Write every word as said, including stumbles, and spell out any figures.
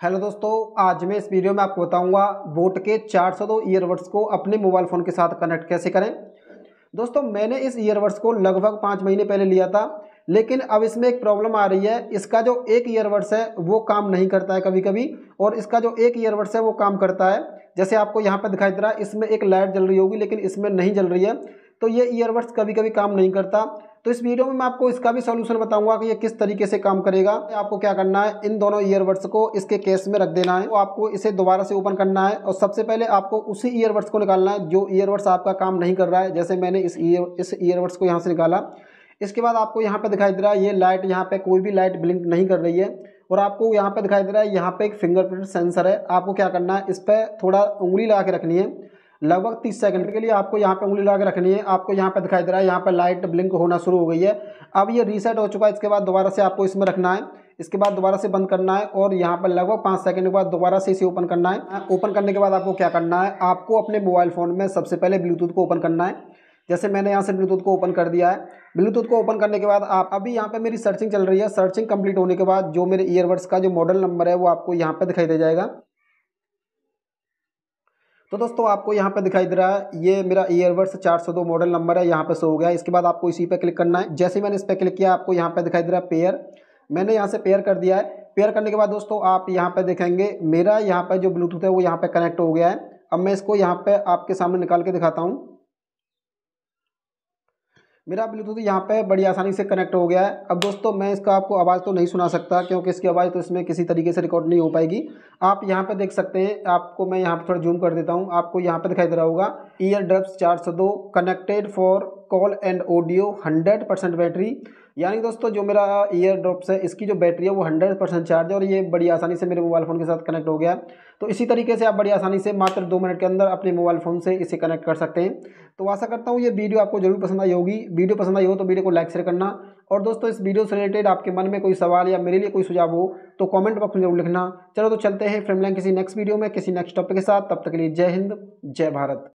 Hello दोस्तों, आज मैं इस वीडियो में आपको बताऊंगा बोट के चार सौ दो ईयरबड्स को अपने मोबाइल फ़ोन के साथ कनेक्ट कैसे करें। दोस्तों, मैंने इस ईयरबड्स को लगभग पाँच महीने पहले लिया था, लेकिन अब इसमें एक प्रॉब्लम आ रही है। इसका जो एक ईयरबड्स है वो काम नहीं करता है कभी कभी, और इसका जो एक ईयरबड्स है वो काम करता है। जैसे आपको यहाँ पर दिखाई दे रहा है, इसमें एक लाइट जल रही होगी लेकिन इसमें नहीं जल रही है, तो ये ईयरबड्स कभी कभी काम नहीं करता। तो इस वीडियो में मैं आपको इसका भी सॉल्यूशन बताऊंगा कि ये किस तरीके से काम करेगा। आपको क्या करना है, इन दोनों ईयरबड्स को इसके केस में रख देना है। तो आपको इसे दोबारा से ओपन करना है और सबसे पहले आपको उसी ईयरबड्स को निकालना है जो ईयरबड्स आपका काम नहीं कर रहा है। जैसे मैंने इस ईयर इस ईयरबड्स को यहाँ से निकाला। इसके बाद आपको यहाँ पे दिखाई दे रहा है ये लाइट, यहाँ पे कोई भी लाइट ब्लिंक नहीं कर रही है, और आपको यहाँ पे दिखाई दे रहा है यहाँ पे एक फिंगरप्रिंट सेंसर है। आपको क्या करना है, इस पर थोड़ा उंगली लगा के रखनी है। लगभग तीस सेकंड के लिए आपको यहाँ पे उंगली लगा के रखनी है। आपको यहाँ पे दिखाई दे रहा है यहाँ पे लाइट ब्लिंक होना शुरू हो गई है। अब ये रीसेट हो चुका है। इसके बाद दोबारा से आपको इसमें रखना है। इसके बाद दोबारा से बंद करना है और यहाँ पर लगभग पाँच सेकंड के बाद दोबारा से इसे ओपन करना है। ओपन करने के बाद आपको क्या करना है, आपको अपने मोबाइल फ़ोन में सबसे पहले ब्लूटूथ को ओपन करना है। जैसे मैंने यहाँ से ब्लूटूथ को ओपन कर दिया है। ब्लूटूथ को ओपन करने के बाद आप अभी यहाँ पे मेरी सर्चिंग चल रही है। सर्चिंग कंप्लीट होने के बाद जो मेरे ईयरबड्स का जो मॉडल नंबर है वो आपको यहाँ पे दिखाई दे जाएगा। तो दोस्तों, आपको यहाँ पे दिखाई दे रहा है ये मेरा ईयरबड्स चार सौ दो मॉडल नंबर है, यहाँ पे शो हो गया। इसके बाद आपको इसी पे क्लिक करना है। जैसे मैंने इस पर क्लिक किया, आपको यहाँ पे दिखाई दे रहा है पेयर। मैंने यहाँ से पेयर कर दिया है। पेयर करने के बाद दोस्तों आप यहाँ पे देखेंगे मेरा यहाँ पे जो ब्लूटूथ है वो यहाँ पे कनेक्ट हो गया है। अब मैं इसको यहाँ पे आपके सामने निकाल के दिखाता हूँ। मेरा ब्लूटूथ यहाँ पे बड़ी आसानी से कनेक्ट हो गया है। अब दोस्तों, मैं इसका आपको आवाज़ तो नहीं सुना सकता क्योंकि इसकी आवाज़ तो इसमें किसी तरीके से रिकॉर्ड नहीं हो पाएगी। आप यहाँ पे देख सकते हैं, आपको मैं यहाँ पे थोड़ा जूम कर देता हूँ। आपको यहाँ पे दिखाई दे रहा होगा ईयर ड्रप्स चार सौ दो connected for call and audio hundred percent battery. यानी दोस्तों, जो मेरा ईयर ड्रॉप्स है इसकी जो बैटरी है वो हंड्रेड परसेंट चार्ज है और ये बड़ी आसानी से मेरे मोबाइल फ़ोन के साथ कनेक्ट हो गया। तो इसी तरीके से आप बड़ी आसानी से मात्र दो मिनट के अंदर अपने मोबाइल फ़ोन से इसे कनेक्ट कर सकते हैं। तो आशा करता हूँ ये वीडियो आपको जरूर पसंद आई होगी। वीडियो पसंद आई हो तो वीडियो को लाइक शेयर करना, और दोस्तों इस वीडियो से रिलेटेड आपके मन में कोई सवाल या मेरे लिए कोई सुझाव हो तो कमेंट बॉक्स में जरूर लिखना। चलो तो चलते हैं फिर मिलेंगे किसी नेक्स्ट वीडियो में किसी नेक्स्ट टॉपिक के साथ। तब तक के लिए जय हिंद, जय भारत।